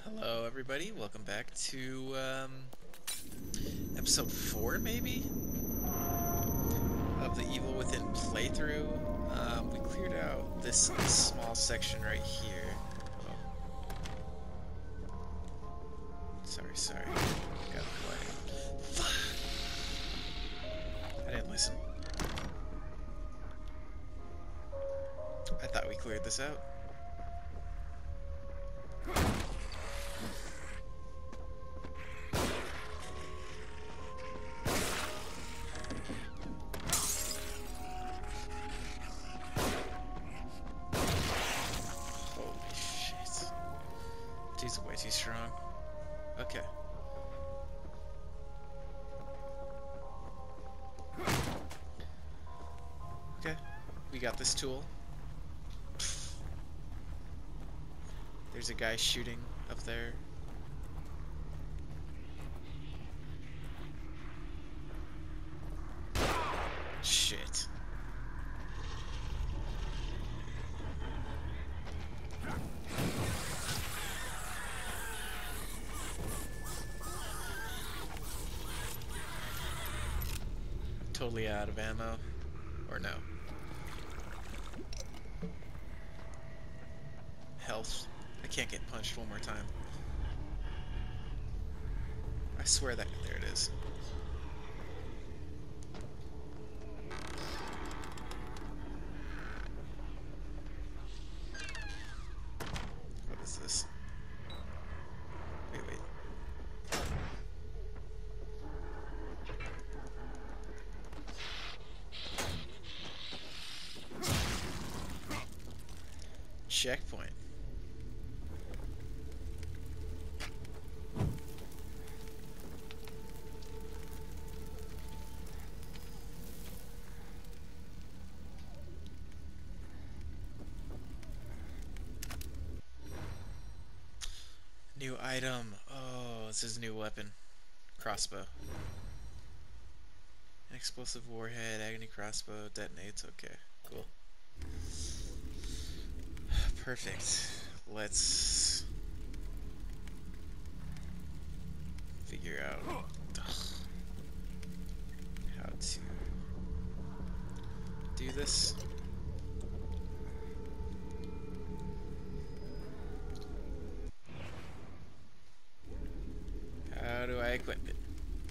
Hello, everybody. Welcome back to episode 4, maybe, of the Evil Within playthrough. We cleared out this small section right here. Oh. Sorry. Got quiet. Fuck! I didn't listen. I thought we cleared this out. He's way too strong. Okay. Okay, we got this tool. There's a guy shooting up there. Shit. Totally out of ammo. Or no. Health. I can't get punched one more time. I swear that... There it is. What is this? Wait. Checkpoint. New item. Oh, this is a new weapon. Crossbow. An explosive warhead, agony crossbow, detonates. Okay, cool. Perfect. Let's figure out how to do this. How do I equip it?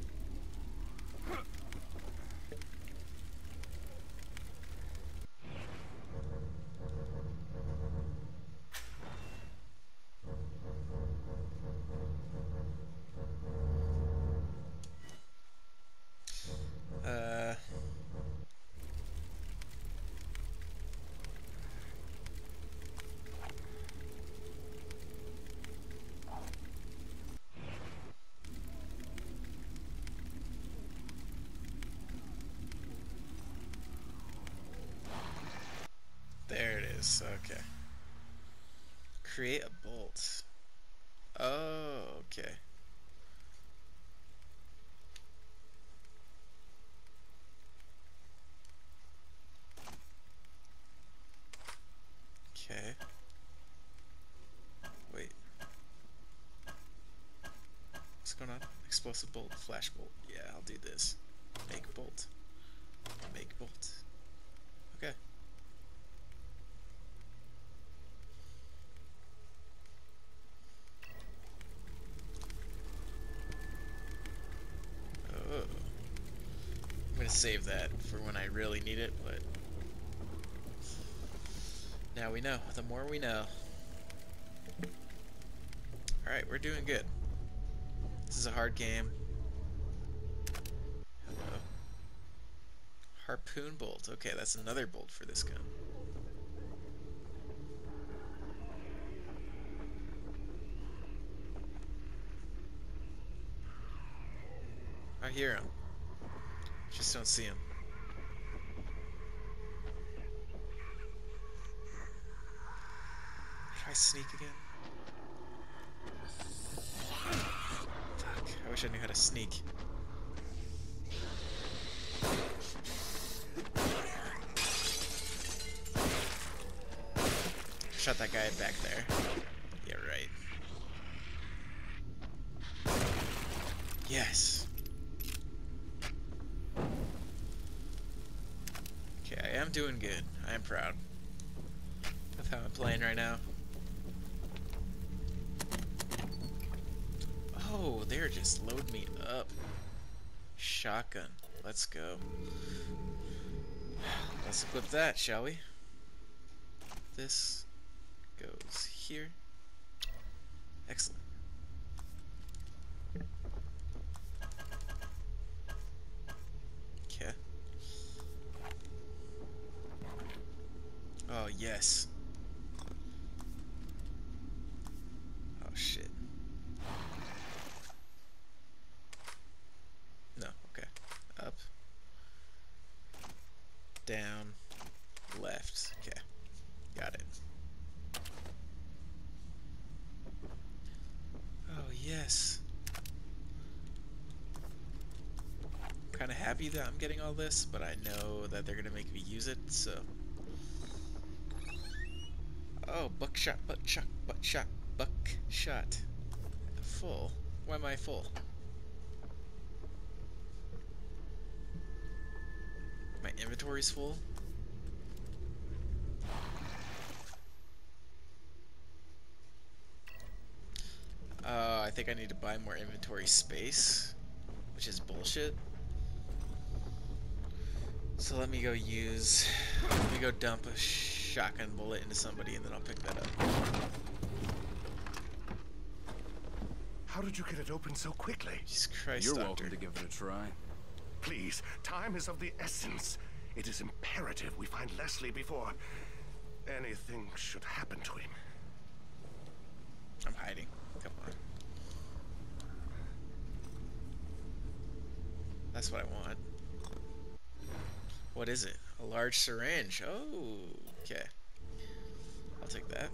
There it is. Okay. Create a bolt. Oh, okay. Okay. Wait. What's going on? Explosive bolt, flash bolt. Yeah, I'll do this. Make bolt. Make bolt. Okay. Oh. I'm gonna save that for when I really need it, but now we know. The more we know. Alright, we're doing good. This is a hard game. Hello. Harpoon bolt. Okay, that's another bolt for this gun. I hear him. Just don't see him. Try sneak again. Fuck, I wish I knew how to sneak. Shot that guy back there. Yeah, right. Yes. Okay, I am doing good. I am proud of how I'm playing right now. Oh, they're just loading me up. Shotgun. Let's go. Let's equip that, shall we? This goes here. Excellent. Okay. Oh, yes. Oh, shit. No, okay. Up. Down. Left. Okay. Got it. Oh, yes. I'm kind of happy that I'm getting all this, but I know that they're going to make me use it, so... Oh, buckshot, buckshot, buckshot, buckshot. Full. Why am I full? My inventory's full? I think I need to buy more inventory space, which is bullshit. So let me go dump a shotgun bullet into somebody and then I'll pick that up. How did you get it open so quickly? Jesus Christ, You're Doctor. welcome to give it a try. Please, time is of the essence. It is imperative we find Leslie before anything should happen to him. I'm hiding. Come on. That's what I want. What is it? A large syringe. Oh, okay. I'll take that.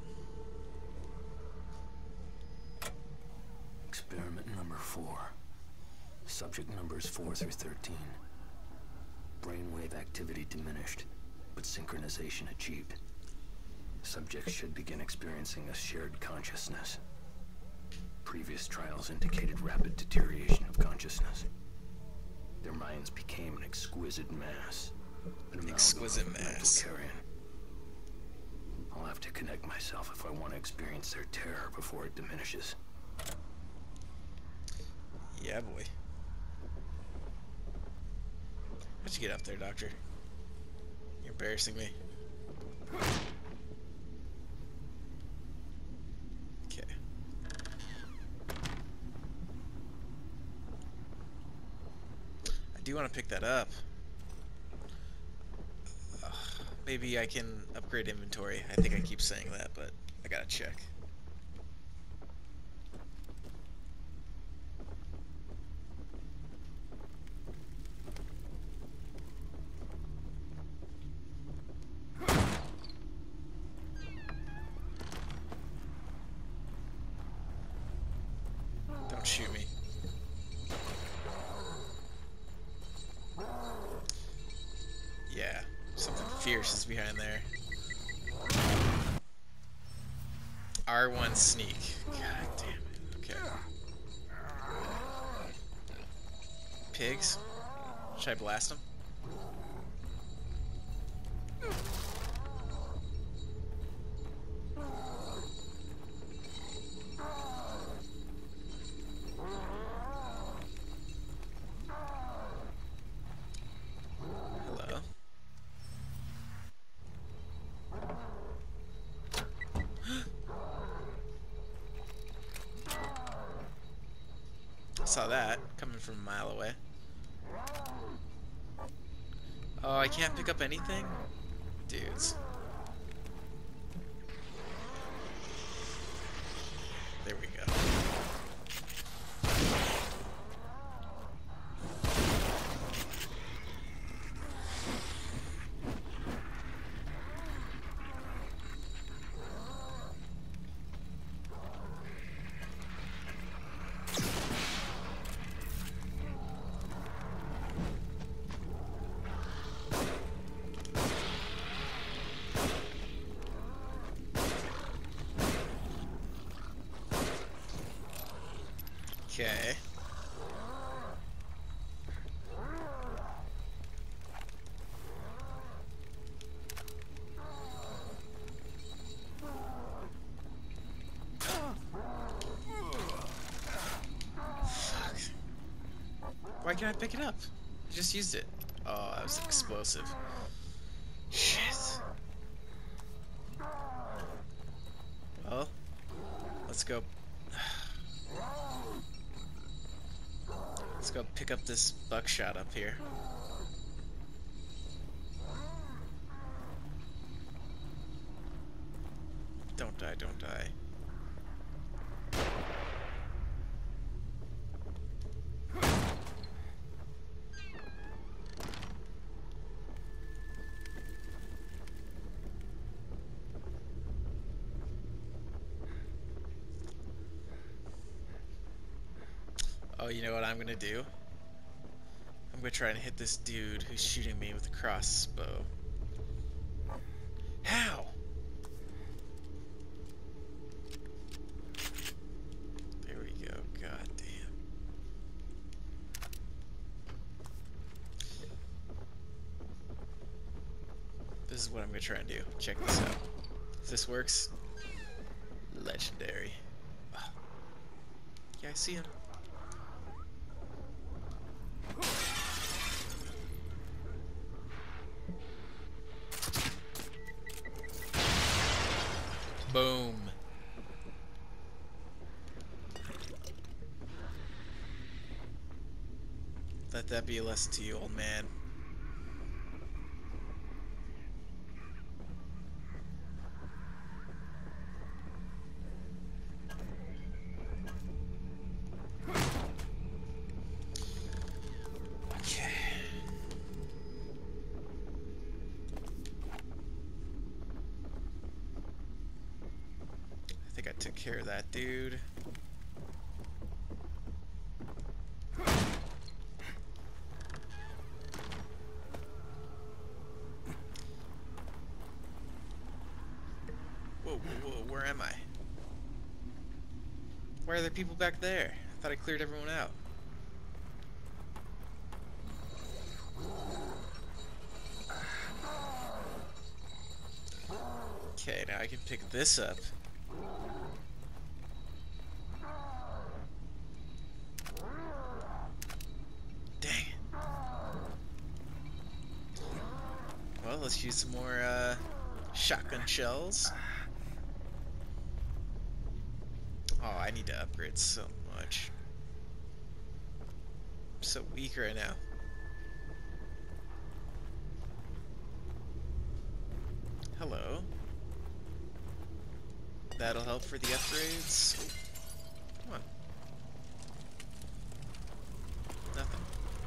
Experiment number 4. Subject numbers 4 through 13. Brainwave activity diminished, but synchronization achieved. Subjects should begin experiencing a shared consciousness. Previous trials indicated rapid deterioration of consciousness. Their minds became an exquisite mass. Exquisite mass. Carrion. I'll have to connect myself if I want to experience their terror before it diminishes. Yeah, boy. How'd you get up there, Doctor? You're embarrassing me. Okay. I do want to pick that up. Maybe I can upgrade inventory. I think I keep saying that, but I gotta check. Don't shoot me. Yeah, something fierce is behind there. R1 sneak. God damn it. Okay. Pigs? Should I blast them? Hello? Saw that coming from a mile away. Oh, I can't pick up anything? Dudes. There we go. Okay. Why can't I pick it up? I just used it. Oh, that was explosive. Shit. Well, let's go. Let's go pick up this buckshot up here. Don't die, don't die. Oh, you know what I'm gonna do? I'm gonna try and hit this dude who's shooting me with a crossbow. How? There we go. God damn. This is what I'm gonna try and do. Check this out. If this works, legendary. Oh. Yeah, I see him. Boom. Let that be a lesson to you, old man. Okay. I think I took care of that dude. Whoa, whoa, whoa, where am I? Why are there people back there? I thought I cleared everyone out. Okay, now I can pick this up. Dang it. Well, let's use some more shotgun shells. Oh, I need to upgrade so much. I'm so weak right now. Hello. That'll help for the upgrades. Oh, come on. Nothing.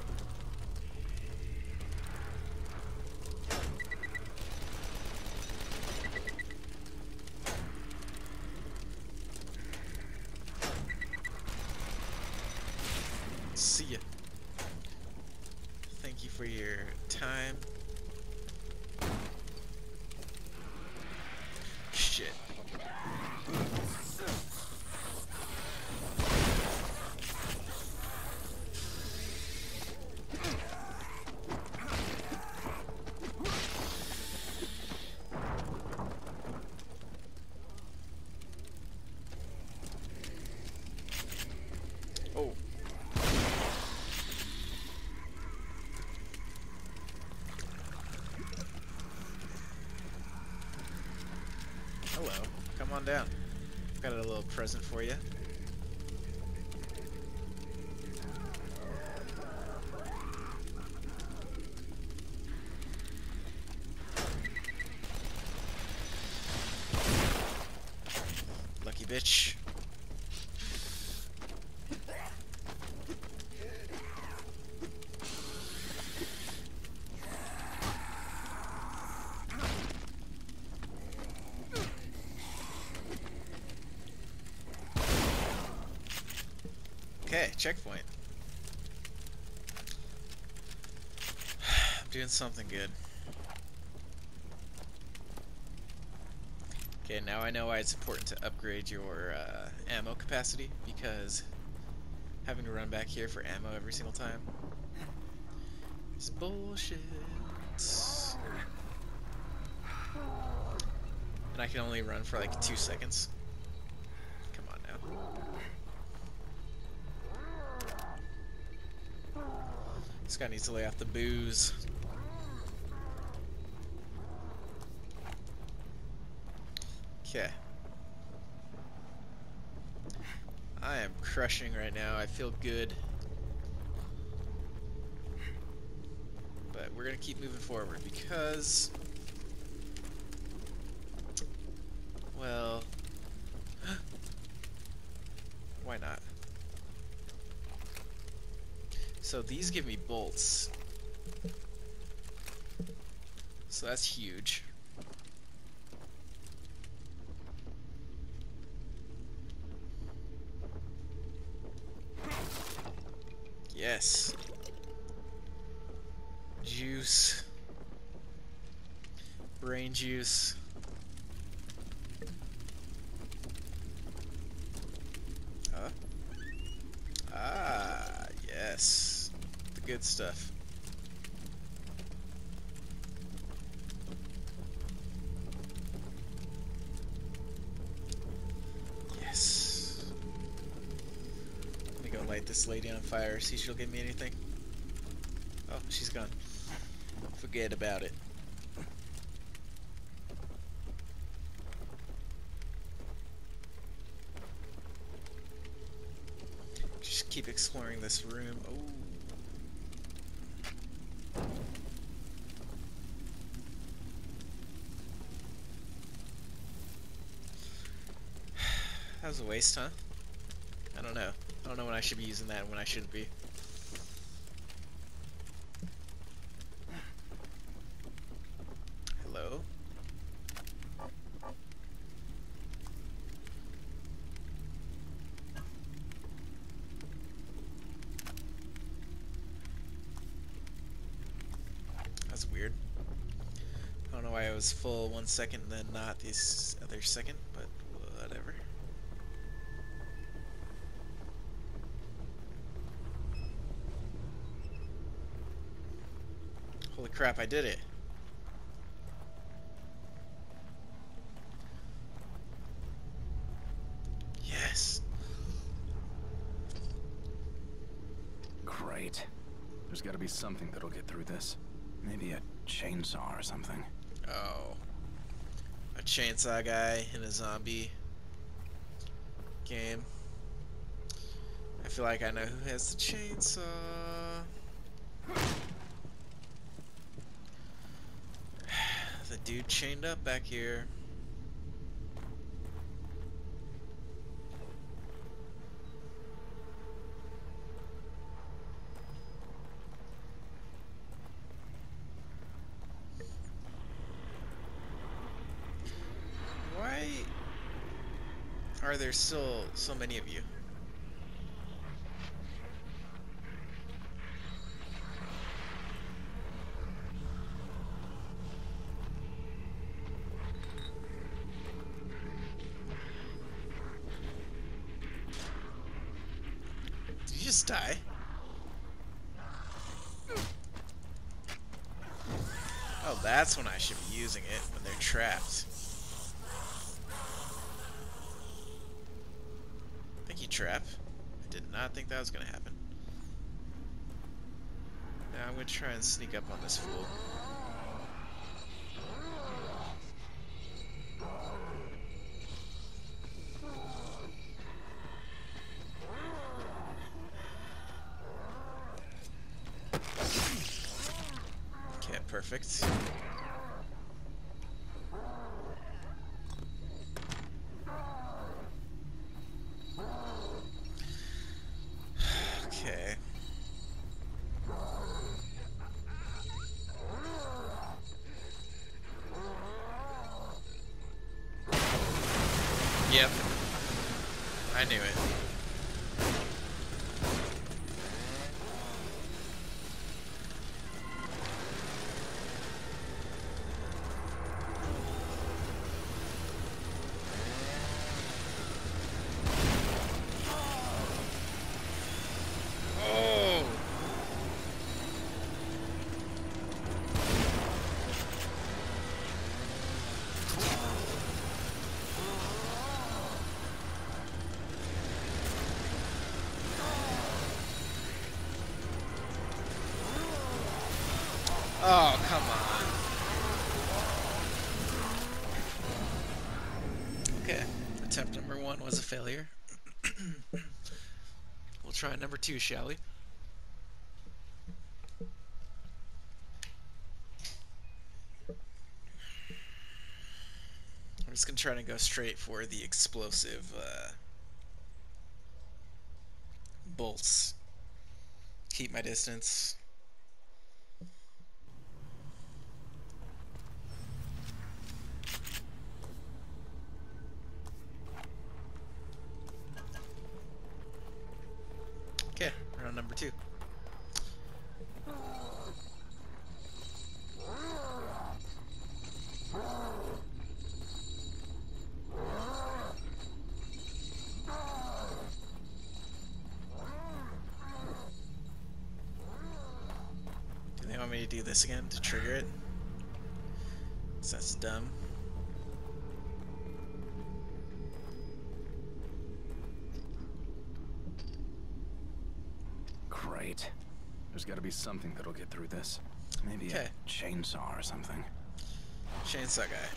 See ya. Thank you for your time. Shit. Oh. Hello. Come on down. Got a little present for you. Lucky bitch. Okay, checkpoint. I'm doing something good. Okay, now I know why it's important to upgrade your ammo capacity, because having to run back here for ammo every single time is bullshit. And I can only run for like 2 seconds. Come on now. This guy needs to lay off the booze. Okay. I am crushing right now. I feel good. But we're gonna keep moving forward because, well, why not? So these give me bolts. So that's huge. Yes. Juice. Brain juice. Ah, yes. The good stuff. Yes. Let me go light this lady on fire, see if she'll give me anything. Oh, she's gone. Forget about it. Just keep exploring this room. Oh. That was a waste, huh? I don't know. I don't know when I should be using that and when I shouldn't be. Hello? That's weird. I don't know why I was full 1 second and then not this other second, but whatever. Holy crap, I did it. Yes. Great. There's gotta be something that'll get through this. Maybe a chainsaw or something. Oh. A chainsaw guy in a zombie game. I feel like I know who has the chainsaw. The dude chained up back here. Why are there still so many of you? Did you just die? Oh, that's when I should be using it, when they're trapped. Thank you, trap. I did not think that was gonna happen. Now I'm gonna try and sneak up on this fool. Okay, perfect. Okay. Yep. I knew it. Oh! Oh, come on. Okay, attempt number 1 was a failure. We'll try number 2, shall we? I'm just gonna try to go straight for the explosive bolts. Keep my distance. Okay, round number 2. Do they want me to do this again to trigger it? 'Cause that's dumb. Great. There's gotta be something that'll get through this. Maybe Okay. a chainsaw or something. Chainsaw guy.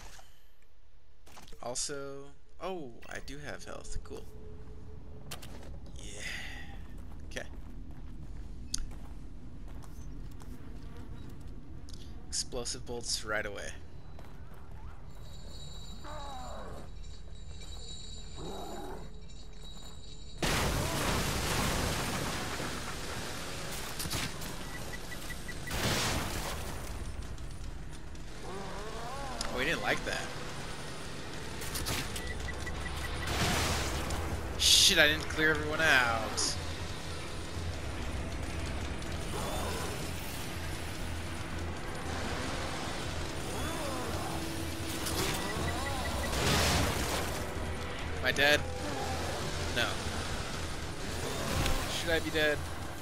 Also, oh, I do have health. Cool. Yeah. Okay. Explosive bolts right away. Oh, we didn't like that. Shit, I didn't clear everyone out. Am I dead? No. Should I be dead?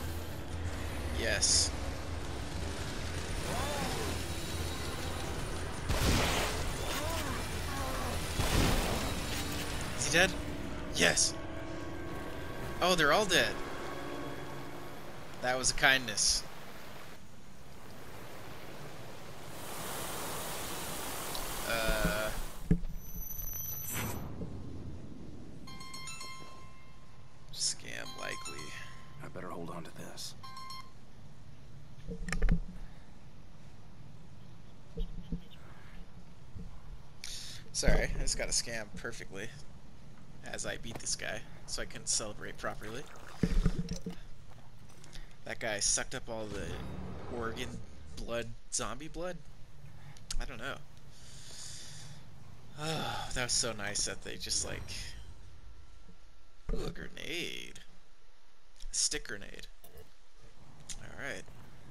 Yes. Is he dead? Yes. Oh, they're all dead. That was a kindness. Scam likely. I better hold on to this. Sorry, I just got a scam perfectly as I beat this guy, so I couldn't celebrate properly. That guy sucked up all the organ blood, zombie blood? I don't know. Oh, that was so nice that they just like... Ooh, a grenade. A stick grenade. Alright.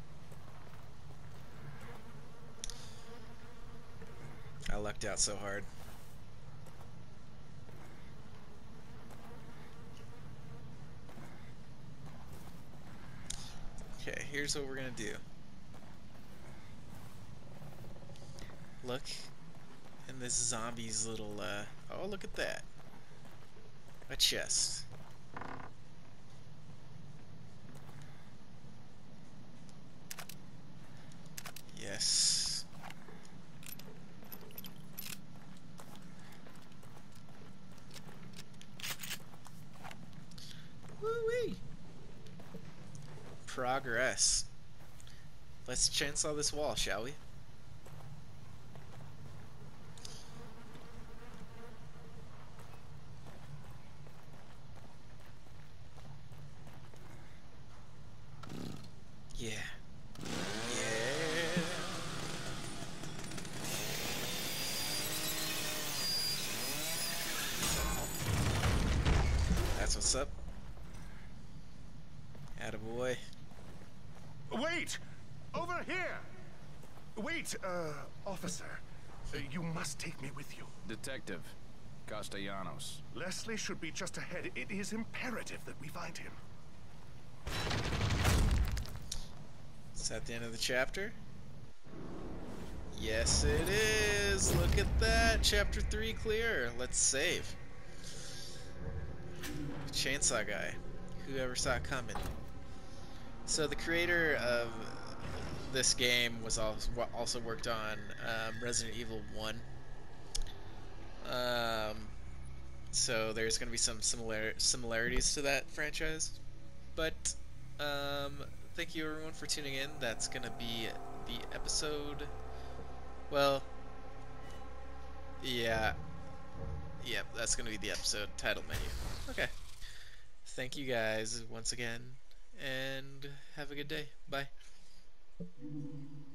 I lucked out so hard. Okay, here's what we're gonna do. Look in this zombie's little, oh, look at that. A chest. Yes. Woo-wee. Progress. Let's chainsaw this wall, shall we? Yeah. Yeah. That's what's up. Attaboy. Wait! Over here! Wait, officer. You must take me with you. Detective Castellanos. Leslie should be just ahead. It is imperative that we find him. Is that the end of the chapter? Yes, it is. Look at that. Chapter 3 clear. Let's save. Chainsaw guy. Whoever saw it coming. So the creator of this game was also worked on Resident Evil 1. So there's going to be some similarities to that franchise. But thank you everyone for tuning in. That's going to be the episode. Well, yeah. Yep, that's going to be the episode title menu. Okay. Thank you guys once again, and have a good day. Bye.